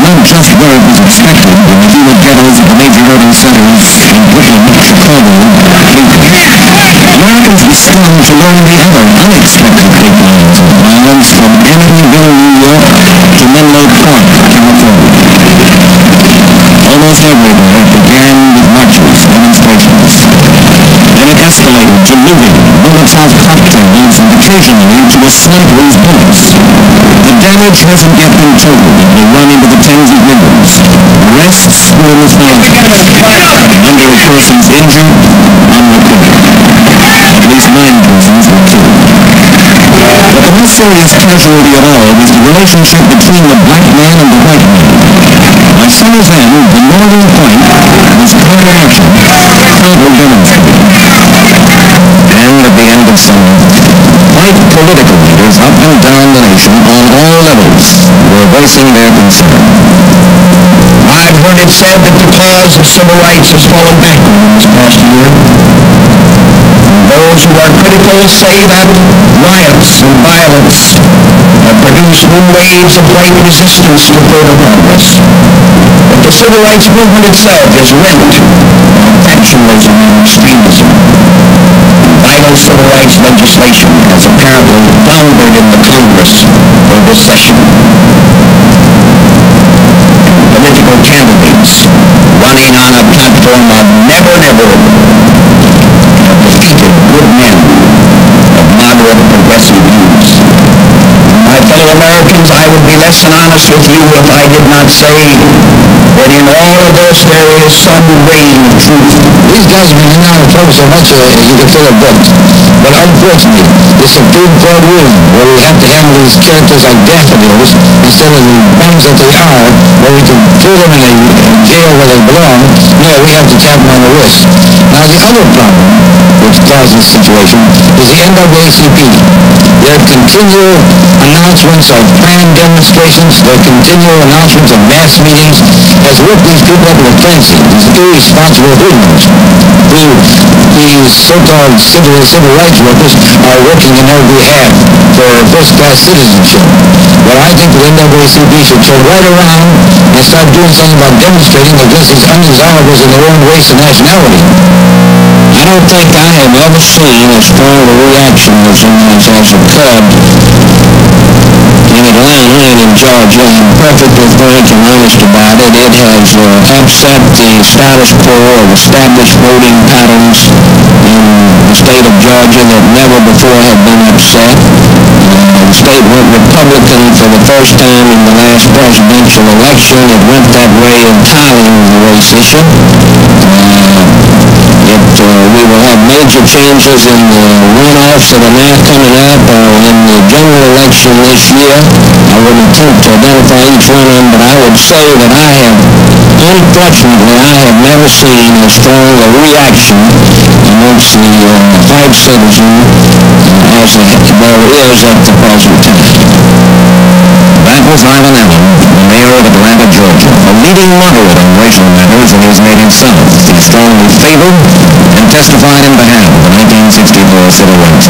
not just where it was expected in the fewer ghettos of the major urban centers in Brooklyn, Chicago, Americans were stunned to learn the other unexpected fate lines of violence from Amityville, New York to Menlo Park, California. Almost everywhere it began with marches, demonstrations. Then it escalated to looting, Molotov cocktails, and occasionally to a sniper's bullets. The damage hasn't yet been totaled. It will run into the tens of millions. Arrests were in the thousands. The number of persons injured, unreported. At least 9 persons were killed. But the most serious casualty of all was the relationship between the black man and the white man. By summer's end, the northern white was counter-action, counter-demonstrating. And at the end of summer, white political leaders up and down the nation on all levels were voicing their concern. I've heard it said that the cause of civil rights has fallen backward in this past year. Those who are critical say that riots and violence have produced new waves of white resistance to further progress. But the civil rights movement itself is rent by factionalism and extremism. Vital civil rights legislation has apparently floundered in the Congress for this session. Political candidates running on a platform of never, never have defeated good men of moderate progressive views. My fellow Americans, I would be less than honest with you if I did not say that in all of this there is some grain of truth. These guys have been hanging out in trouble so much you can fill a book. But unfortunately, the Supreme Court ruling where we have to handle these characters like daffodils instead of the bums that they are, where we can throw them in a jail where they belong, no, we have to tap them on the wrist. Now the other problem which caused this situation is the NAACP. Their continual announcements of planned demonstrations, their continual announcements of mass meetings has worked these people up to a frenzy, these irresponsible hoodlums who these so-called civil rights workers are working in their behalf for first-class citizenship. Well, I think the NAACP should turn right around and start doing something about demonstrating against these undesirables in their own race and nationality. I don't think I have ever seen as strong a reaction as has occurred in Atlanta and in Georgia. I'm perfectly frank and honest about it. It has upset the status quo of established voting patterns in the state of Georgia that never before have been upset. The state went Republican for the first time in the last presidential election. It went that way entirely on the race issue. We will have major changes in the runoffs that are now coming up in the general election this year. I wouldn't attempt to identify each one of them, but I would say that unfortunately, I have never seen as strong a reaction amongst the white citizen as there is at the present time. That was Ivan Allen, mayor of Atlanta, Georgia, a leading moderate on racial matters in his native South. He strongly favored and testified in behalf of the 1964 Civil Rights